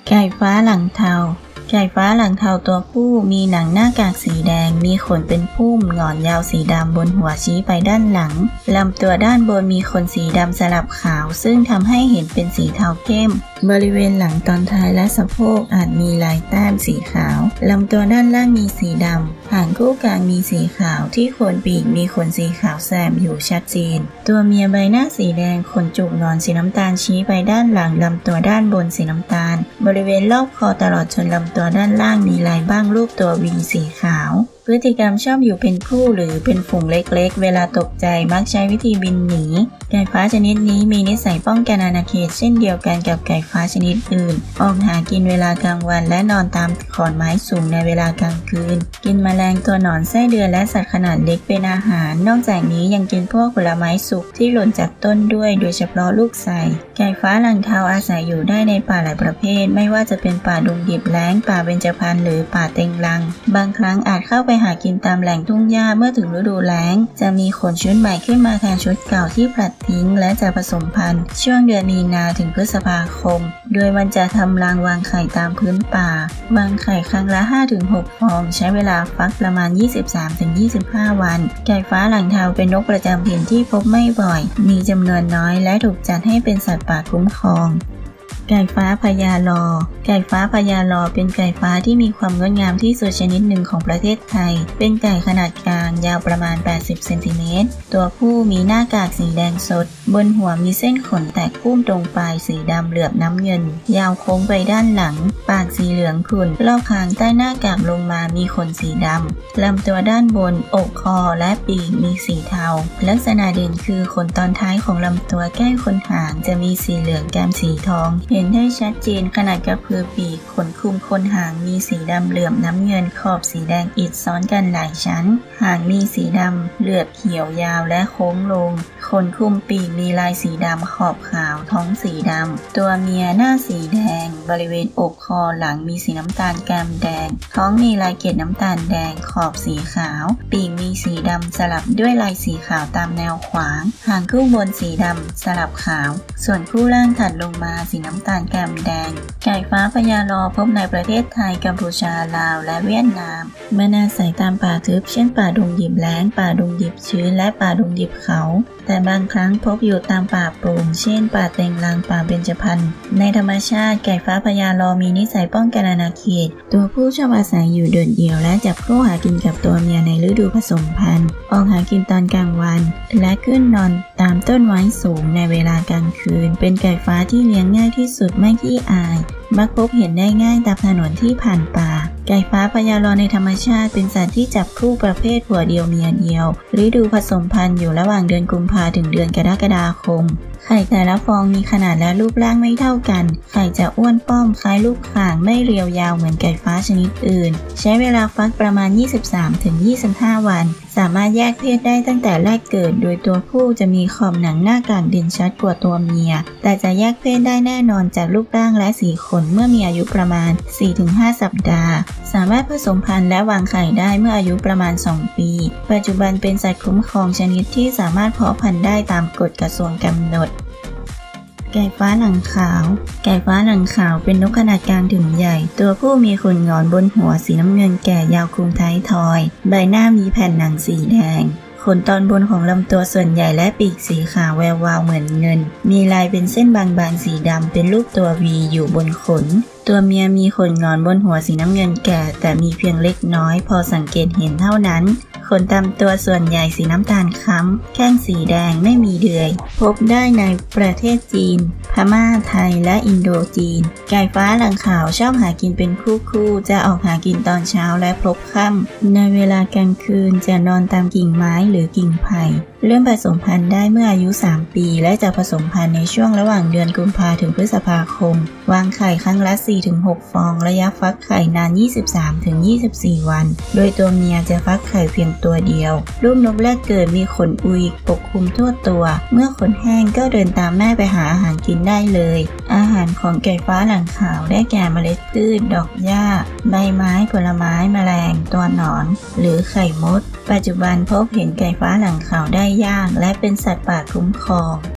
ไก่ฟ้าหลังเทาไก่ฟ้าหลังเทาตัวผู้มีหนังหน้ากากสีแดงมีขนเป็นพุ่มหงอนยาวสีดำบนหัวชี้ไปด้านหลังลำตัวด้านบนมีขนสีดำสลับขาวซึ่งทำให้เห็นเป็นสีเทาเข้มบริเวณหลังตอนท้ายและสะโพกอาจมีลายแต้มสีขาวลำตัวด้านล่างมีสีดำหางคู่กลางมีสีขาวที่โคนปีกมีขนสีขาวแซมอยู่ชัดเจนตัวเมียใบหน้าสีแดงขนจุกหงอนสีน้ำตาลชี้ไปด้านหลังลำตัวด้านบนสีน้ำตาลบริเวณรอบคอตลอดจนลำตัวด้านล่างมีลายบ้างรูปตัววีสีขาวพฤติกรรมชอบอยู่เป็นคู่หรือเป็นฝูงเล็กๆเวลาตกใจมักใช้วิธีบินหนีไก่ฟ้าชนิดนี้มีนิสัยป้องกันอาณาเขตเช่นเดียวกันกับไก่ฟ้าชนิดอื่นออกหากินเวลากลางวันและนอนตามขอนไม้สูงในเวลากลางคืนกินแมลงตัวหนอนไส้เดือนและสัตว์ขนาดเล็กเป็นอาหารนอกจากนี้ยังกินพวกผลไม้สุกที่หล่นจากต้นด้วยโดยเฉพาะลูกไทรไก่ฟ้าหลังเทาอาศัยอยู่ได้ในป่าหลายประเภทไม่ว่าจะเป็นป่าดงดิบแล้งป่าเบญจพรรณหรือป่าเต็งรังบางครั้งอาจเข้าไปหากินตามแหล่งทุ่งหญ้าเมื่อถึงฤดูแล้งจะมีขนชุดใหม่ขึ้นมาแทนชุดเก่าที่ผลัดทิ้งและจะผสมพันธุ์ช่วงเดือนมีนาถึงพฤษภาคมโดยมันจะทำรังวางไข่ตามพื้นป่าวางไข่ครั้งละ 5-6 ฟองใช้เวลาฟักประมาณ 23-25 วันไก่ฟ้าหลังเทาเป็นนกประจำถิ่นที่พบไม่บ่อยมีจำนวนน้อยและถูกจัดให้เป็นสัตว์ป่าคุ้มครองไก่ฟ้าพญาลอไก่ฟ้าพญาลอเป็นไก่ฟ้าที่มีความงดงามที่สุดชนิดหนึ่งของประเทศไทยเป็นไก่ขนาดกลางยาวประมาณ80เซนติเมตรตัวผู้มีหน้ากากสีแดงสดบนหัวมีเส้นขนแตกพุ่มตรงปลายสีดำเหลือบน้ำเงินยาวโค้งไปด้านหลังปากสีเหลืองขุ่นรอบคางใต้หน้ากากลงมามีขนสีดำลำตัวด้านบนอกคอและปีกมีสีเทาลักษณะเด่นคือขนตอนท้ายของลำตัวใกล้ขนหางจะมีสีเหลืองแก้มสีทองเห็นได้ชัดเจนขนาดกระพือปีกขนคลุมคนหางมีสีดำเหลื่อมน้ำเงินขอบสีแดงอิฐซ้อนกันหลายชั้นหางมีสีดำเหลือบเขียวยาวและโค้งลงขนคลุมปีกมีลายสีดำขอบขาวท้องสีดำตัวเมียหน้าสีแดงบริเวณอกคอหลังมีสีน้ำตาลแก้มแดงท้องมีลายเกล็ดน้ำตาลแดงขอบสีขาวปีกมีสีดำสลับด้วยลายสีขาวตามแนวขวางหางคู่บนสีดำสลับขาวส่วนคู่ล่างถัดลงมาสีน้ำตาลแก้มแดงไก่ฟ้าพญาลอพบในประเทศไทยกัมพูชาลาวและเวียดนามมันอาศัยตามป่าทึบเช่นป่าดงดิบแล้งป่าดงดิบชื้นและป่าดงดิบเขาแต่บางครั้งพบอยู่ตามป่าโปร่งเช่นป่าเต็งรังป่าเบญจพรรณในธรรมชาติไก่ฟ้าพญาลอมีนิสัยป้องกันอาณาเขตตัวผู้ชอบอาศัยอยู่โดดเดี่ยวและจับคู่หากินกับตัวเมียในฤดูผสมพันธุ์ออกหากินตอนกลางวันและขึ้นนอนตามต้นไม้สูงในเวลากลางคืนเป็นไก่ฟ้าที่เลี้ยงง่ายที่สุดไม่ขี้อายมักพบเห็นได้ง่ายตามถนนที่ผ่านป่าไก่ฟ้าพญาลอในธรรมชาติเป็นสัตว์ที่จับคู่ประเภทหัวเดียวเมียเดียวฤดูผสมพันธุ์อยู่ระหว่างเดือนกุมภาถึงเดือนกรกฎาคมไข่แต่ละฟองมีขนาดและรูปร่างไม่เท่ากันไข่จะอ้วนป้อมคล้ายลูกข่างไม่เรียวยาวเหมือนไก่ฟ้าชนิดอื่นใช้เวลาฟักประมาณ 23-25 วันสามารถแยกเพศได้ตั้งแต่แรกเกิดโดยตัวผู้จะมีขอบหนังหน้ากากเด่นชัดกว่าตัวเมียแต่จะแยกเพศได้แน่นอนจากรูปร่างและสีขนเมื่อมีอายุประมาณ 4-5 สัปดาห์สามารถผสมพันธุ์และวางไข่ได้เมื่ออายุประมาณ 2 ปีปัจจุบันเป็นสัตว์คุ้มครองชนิดที่สามารถเพาะพันธุ์ได้ตามกฎกระทรวงกำหนดไก่ฟ้าหลังขาวไก่ฟ้าหลังขาวเป็นนกขนาดกลางถึงใหญ่ตัวผู้มีขนหงอนบนหัวสีน้ำเงินแก่ยาวคลุมท้ายทอยใบหน้ามีแผ่นหนังสีแดงขนตอนบนของลำตัวส่วนใหญ่และปีกสีขาวแวววาวเหมือนเงินมีลายเป็นเส้นบางๆสีดำเป็นรูปตัววีอยู่บนขนตัวเมียมีขนหงอนบนหัวสีน้ำเงินแก่แต่มีเพียงเล็กน้อยพอสังเกตเห็นเท่านั้นขนตามตัวส่วนใหญ่สีน้ำตาลค้ำแข้งสีแดงไม่มีเดือยพบได้ในประเทศจีนพม่าไทยและอินโดจีนไก่ฟ้าหลังขาวชอบหากินเป็นคู่จะออกหากินตอนเช้าและพลบค่ำในเวลากลางคืนจะนอนตามกิ่งไม้หรือกิ่งไผ่เริ่มผสมพันธุ์ได้เมื่ออายุ3 ปีและจะผสมพันธุ์ในช่วงระหว่างเดือนกุมภาถึงพฤษภาคมวางไข่ครั้งละ 4-6 ฟองระยะฟักไข่นาน 23-24 วันโดยตัวเมียจะฟักไข่เพียงตัวเดียวลูกนกแรกเกิดมีขนอุยปกคลุมทั่วตัวเมื่อขนแห้งก็เดินตามแม่ไปหาอาหารกินได้เลยอาหารของไก่ฟ้าหลังขาวได้แก่เมล็ดพืชดอกหญ้าใบไม้ผลไม้แมลงตัวหนอนหรือไข่มดปัจจุบันพบเห็นไก่ฟ้าหลังขาวได้ยากและเป็นสัตว์ป่าคุ้มครอง